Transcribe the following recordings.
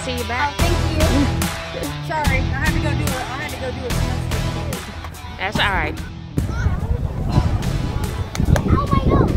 see you back. Thank you. Sorry, I had to go do it. I had to go do it. That's all right. Oh my God.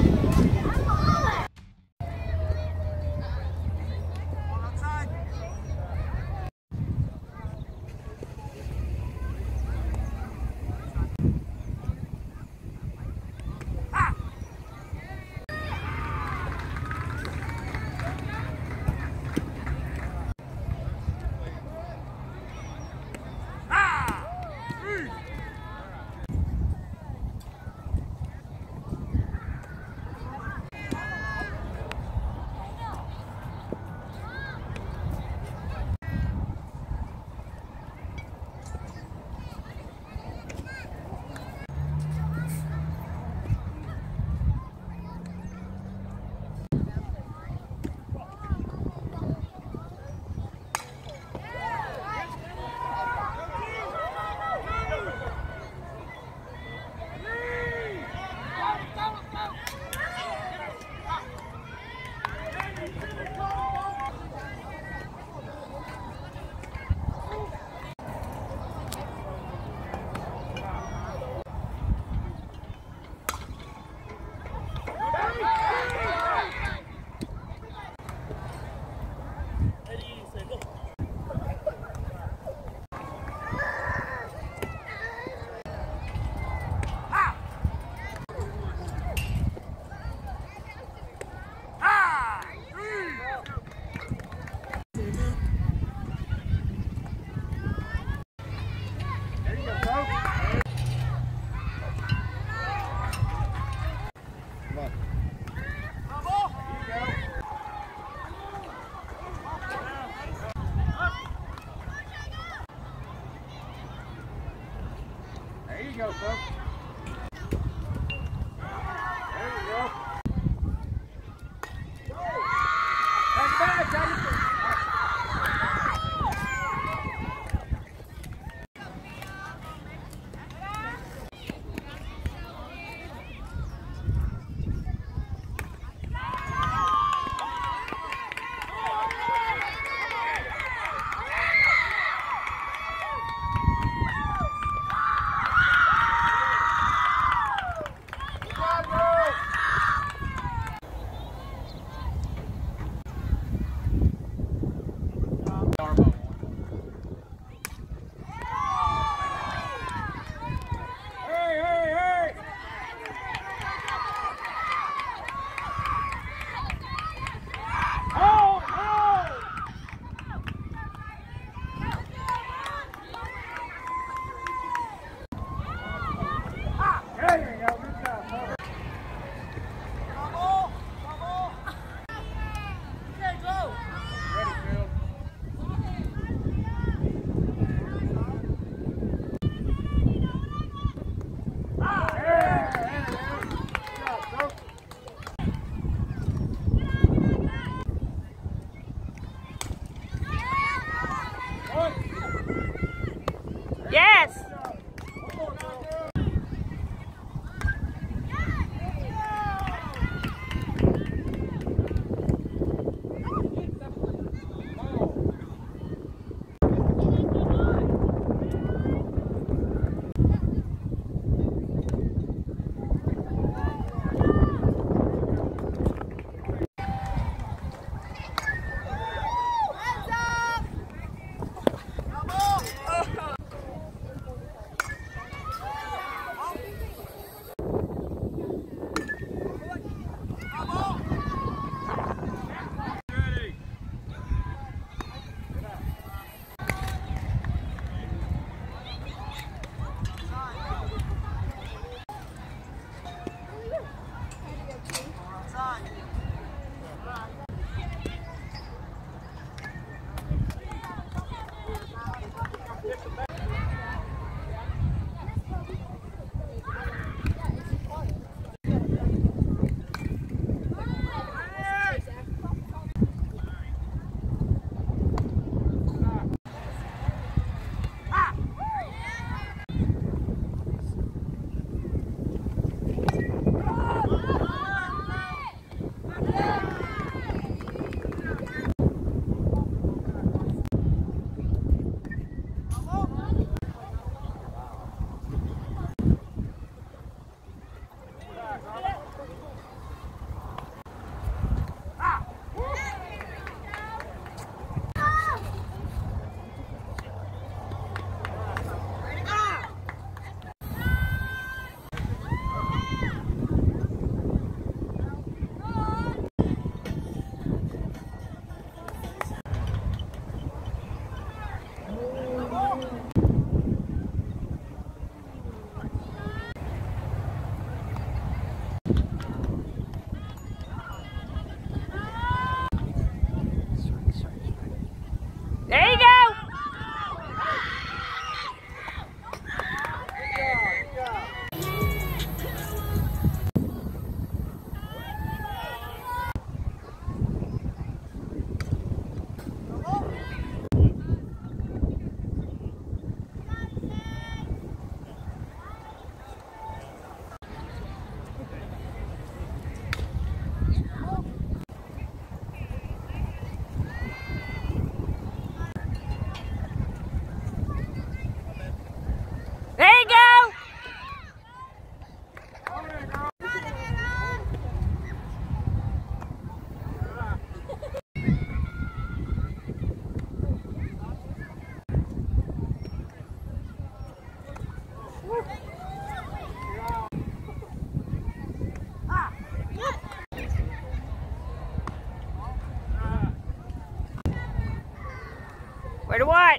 Better watch.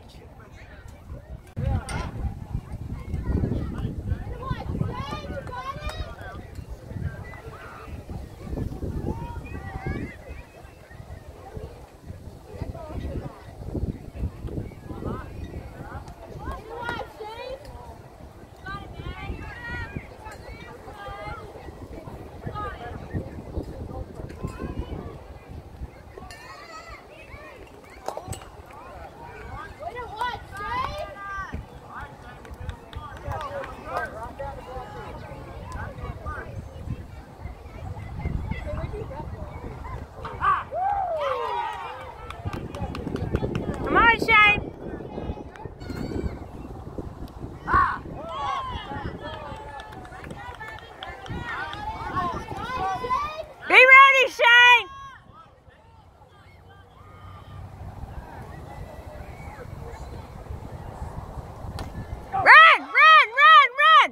Come on, Shane. Be ready, Shane. Run, run, run,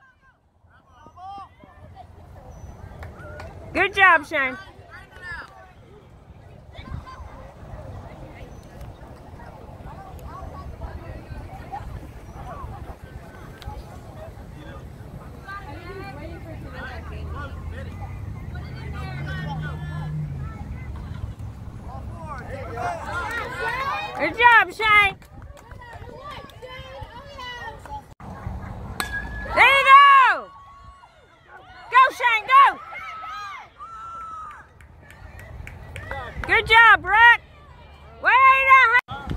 run. Good job, Shane. Good job, Shane. There you go. Go, Shane, go. Good job, Brett. Wait a minute.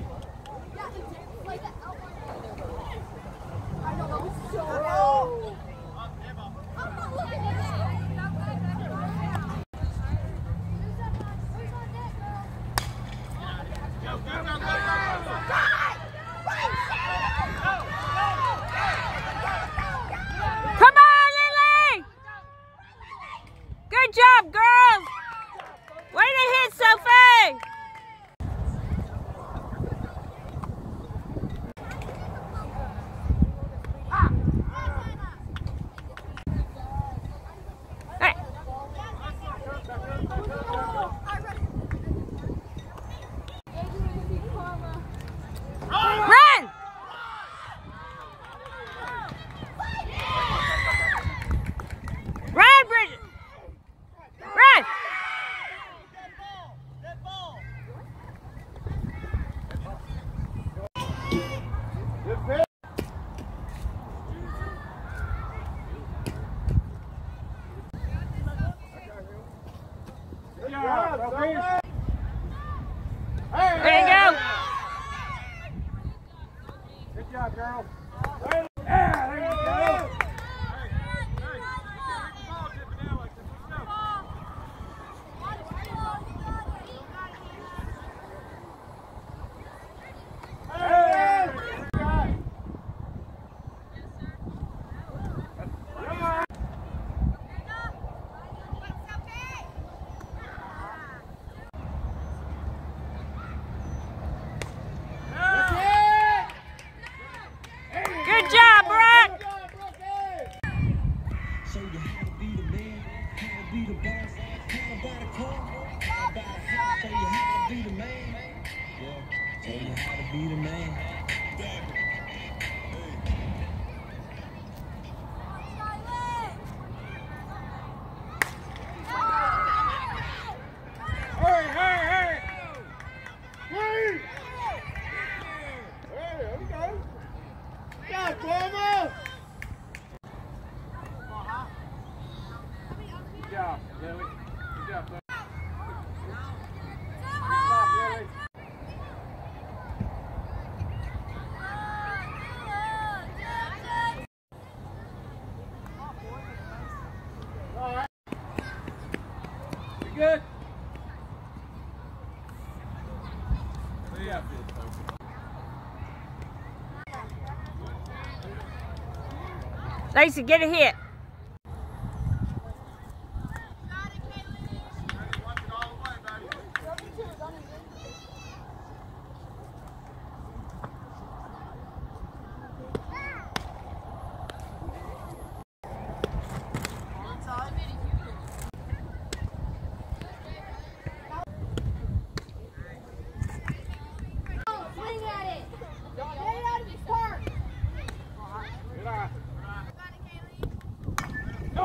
Come on, Lily! Good job, girls! Way to hit, Sophie! Hey. Run! Run, Bridget! Run! There you go. Good job, girl. Yeah, there you go. Good job, Brock. Show you how to be the man, how to be the boss, how to buy the car, how to buy the house. Show you how to be the man. Yeah, show you how to be the man. Hey, hey, hey! Hey! Hey, there we go. Go, Thomas! Good job, Lily. Good job, Lily. Good job, Lily. All right. You good? Yeah. Lacey, get a hit. Swing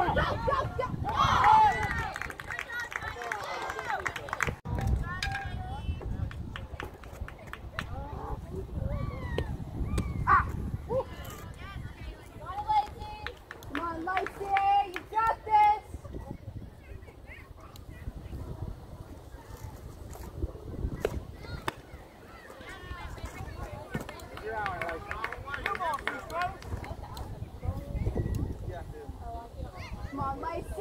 Come on, Lacey, you got this. Come on, Lacey.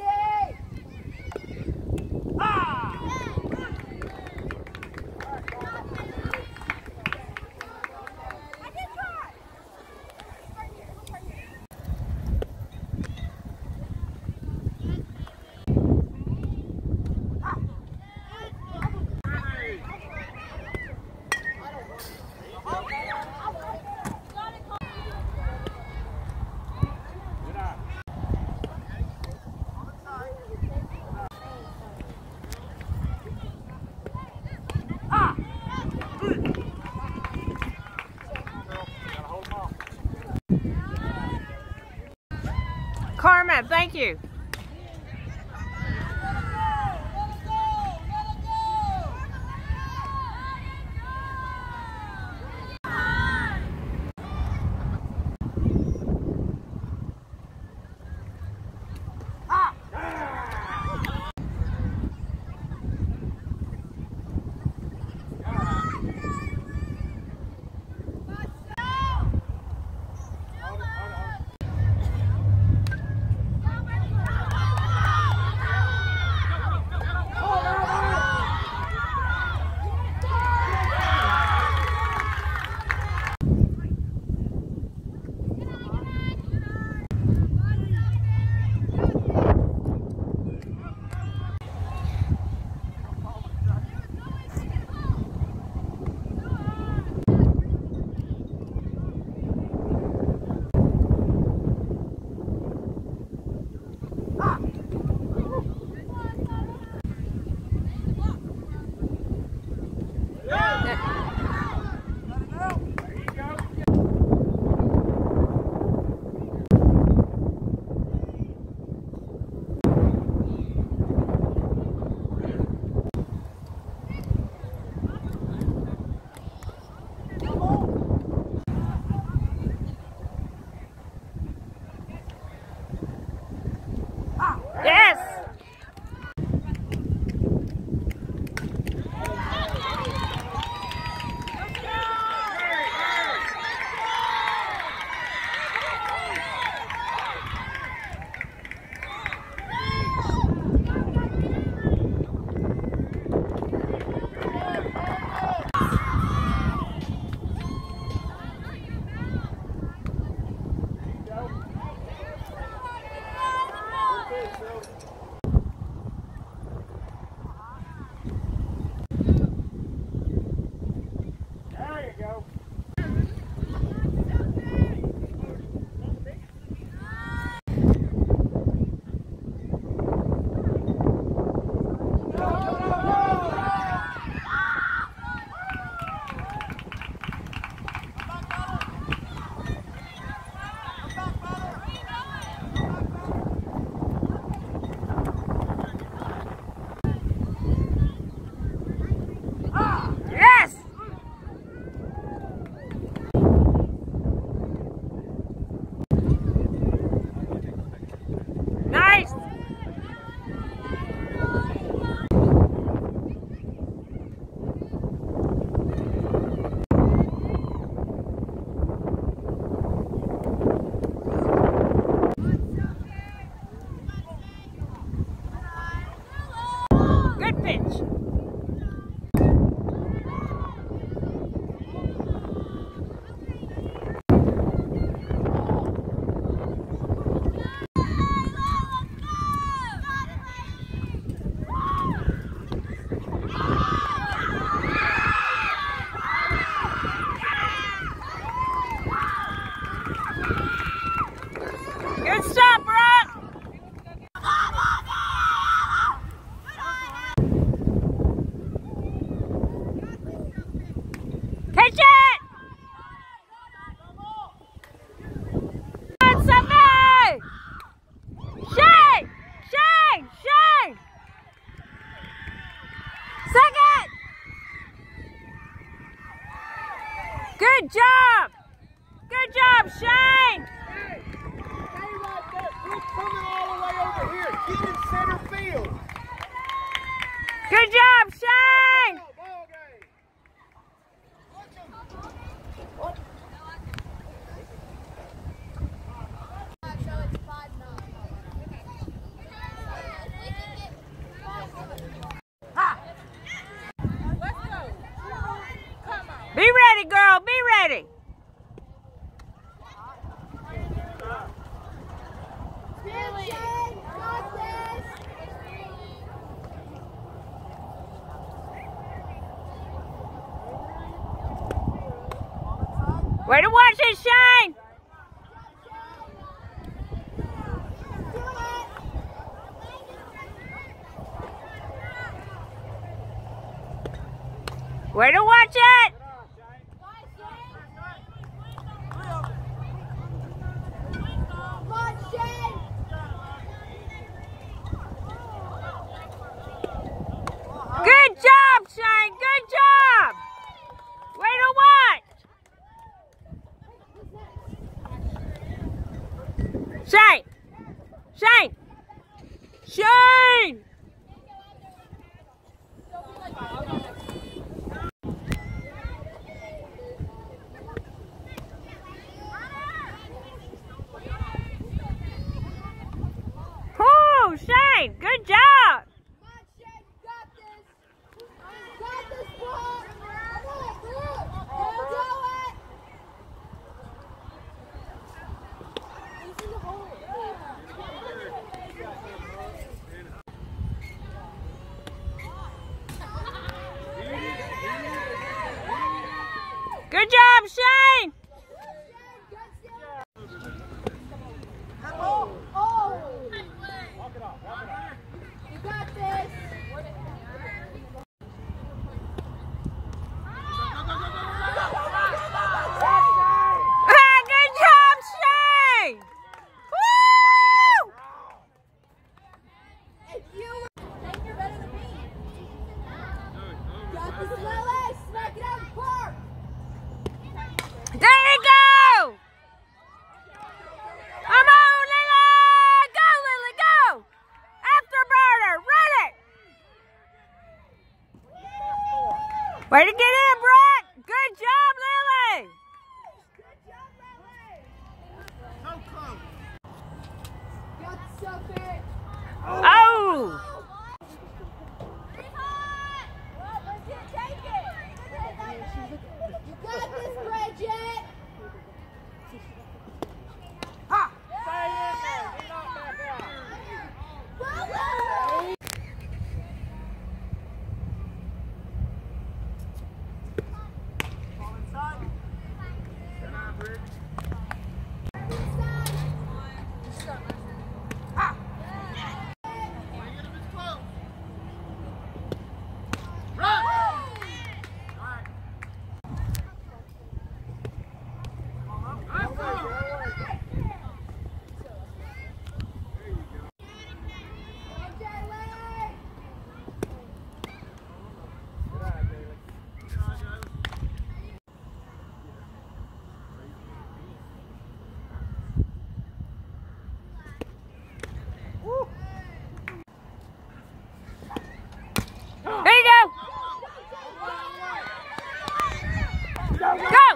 Karma, thank you. Yes! Nice! Good pitch. Good stop, Brock! Way to watch it, Shane! Way to watch it! Good job, Shane! Good job! Way to watch! Shane! Shane! Shane! Oh, Shane! Good job! Good job, Shane! You got this! Good job, Shane! Woo! If you think you're better than me. Got this, Lily! Smack it out of the park! There you go! Come on, Lily! Go, Lily, go! Afterburner, run it! Way to get in, Brock! Good job, Lily! Good job, Lily! So close! Got something! Oh! You got this, Bridget! Stay in there. Do not back out. Bravo! There you go! Go!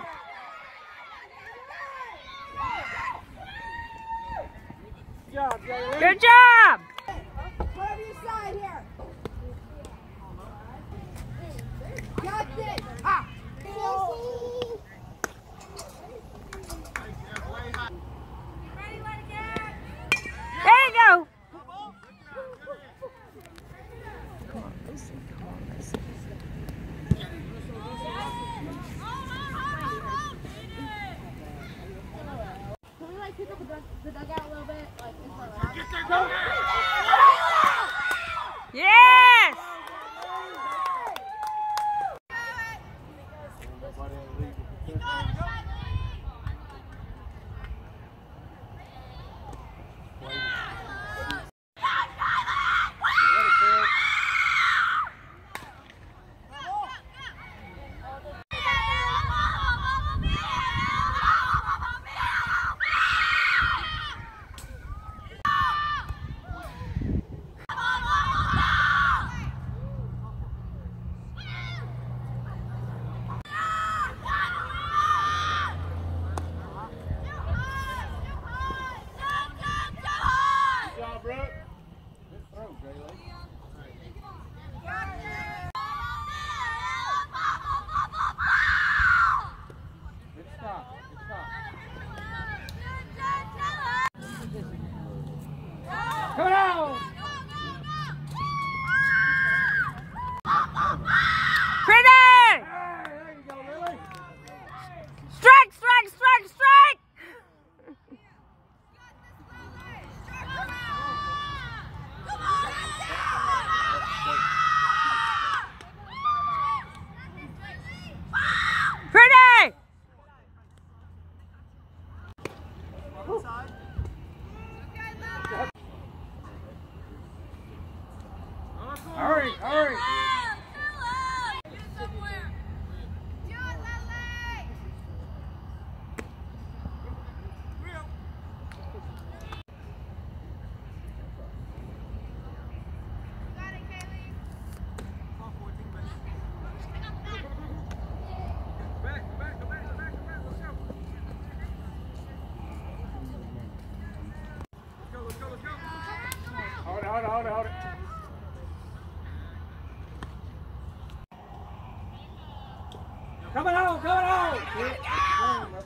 Good job, Jaylee. Good job! Whatever you side here. Got this. There you go! Can we like pick up the dugout a little bit? Like in front of Yes! Come on! Pretty! Hey, there you go, Lily. Strike, strike, Hurry, hurry. Hold it. Coming on!